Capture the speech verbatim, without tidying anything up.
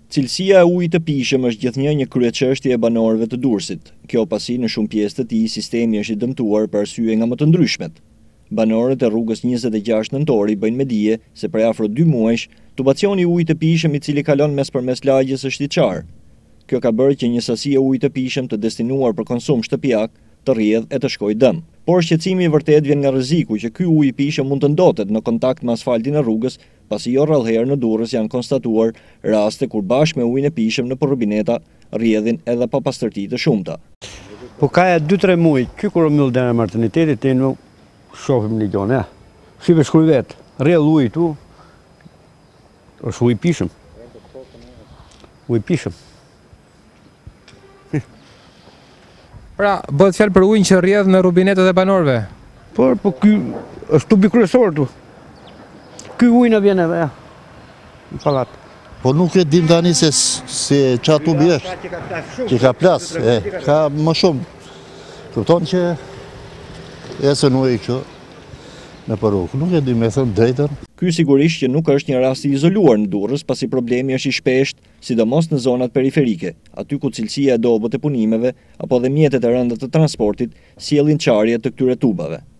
Cilësia e ujit të pijshëm është gjithnjë një kryeçështje e banorëve të Durrësit. Kjo pasi në shumë pjesë të tij sistemi është i dëmtuar për arsye nga më të ndryshmet. Banorët e rrugës njëzet e gjashtë nëntori bëjnë me dije se prej afro dy muajsh, tubacioni i ujit të pijshëm i cili kalon mes përmes lagjes është i çarë. Kjo ka bërë që një sasi e ujit të pijshëm të destinuar për konsum shtëpiak të rrjedhë e të shkojë dëm. Por shqetësimi i vërtet vjen nga rreziku që ky ujë i pijshëm mund të ndotet në kontakt me asfaltin e rrugës, pasi jo rrallëherë në Durrës janë konstatuar raste kur bashkë me ujin e pijshëm në rrubineta rrjedhin edhe pa pastërti të shumta. Po ka e dy tre muaj, ky kur myll dera e martinitetit, te nuk shohim një gjë, ja. Si vetë shkruaj vet, rrjedh ujë tu. Është ujë i pijshëm. Ujë i pijshëm. Pra, bëhet fjalë për ujin që rrjedh në rubinetet e banorëve. Por, po ky është tubi kryesor tu. Ky ujë na vjen edhe ja. Në pallat. Po nuk e dim tani se se çfarë tubi është. Që ka plas, e, ka më shumë. Kupton që esën ujë kështu në rrugë. Nuk e dim me thënë drejtën. Ky sigurisht që nuk është një rast i izoluar në Durrës, pasi problemi është i shpeshtë, sidomos në zonat periferike, aty ku cilësia e dobët e punimeve apo dhe mjetet e rënda të transportit sjellin çarje të këtyre tubave.